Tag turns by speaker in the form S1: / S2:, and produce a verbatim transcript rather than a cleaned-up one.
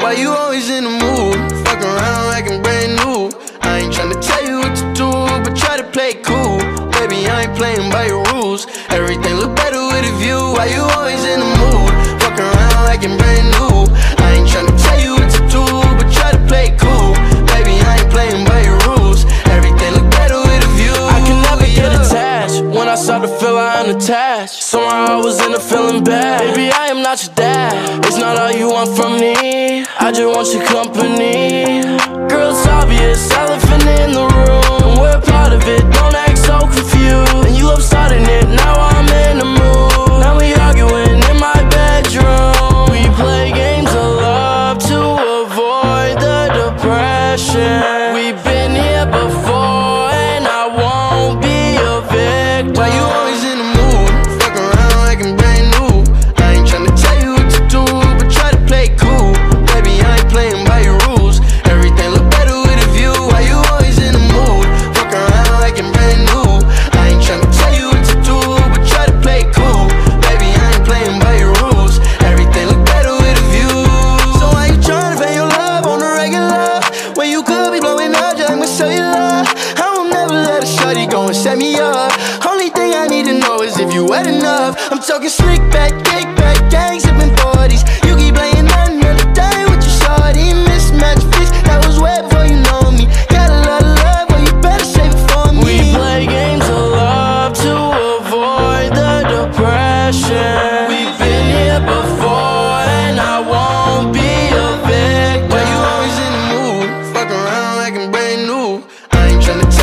S1: Why you always in the mood? Fuck around like I'm brand new. I ain't tryna tell you what to do, but try to play it cool. Baby, I ain't playing by your rules. Everything look better with a view. Why you always in the mood? Fuck around like I'm brand new. I ain't tryna tell you what to do, but try to play it cool. Baby, I ain't playing by your rules. Everything look better with a view.
S2: I can never get attached. When I start to feel I unattached, somehow I was in a feeling bad. Baby, I am not your dad. It's not all you want from me. I just want your company. Girl, it's obvious, elephant in the room. We're part of it, don't act so confused. And you love starting it, now I'm in the mood. Now we arguing in my bedroom. We play games of love to avoid the depression. We've been here before and I won't be a victim.
S1: Why you always in the mood? Fuck around like I'm brand new. I ain't tryna tell you what to do, but try to play it cool. Baby, I ain't playing by your rules. Everything look better with a view. Why you always in the mood? Fuck around like I'm brand new. I ain't tryna tell you what to do, but try to play it cool. Baby, I ain't playing by your rules. Everything look better with a view. So why you tryna pay your love on the regular when you could be blowing up just like my cellular? I won't never let a shorty go and set me up. Only thing I need to know is if you wet enough. I'm talking slick back, kick back, gang sipping forties. You keep playing another day with your shorty. Mismatch fish, that was wet before you know me. Got a lot of love, but you better save it for me.
S2: We play games of love to avoid the depression. We've been here before and I won't be a victim.
S1: Why you always in the mood? Fuck around like I'm brand new. I ain't tryna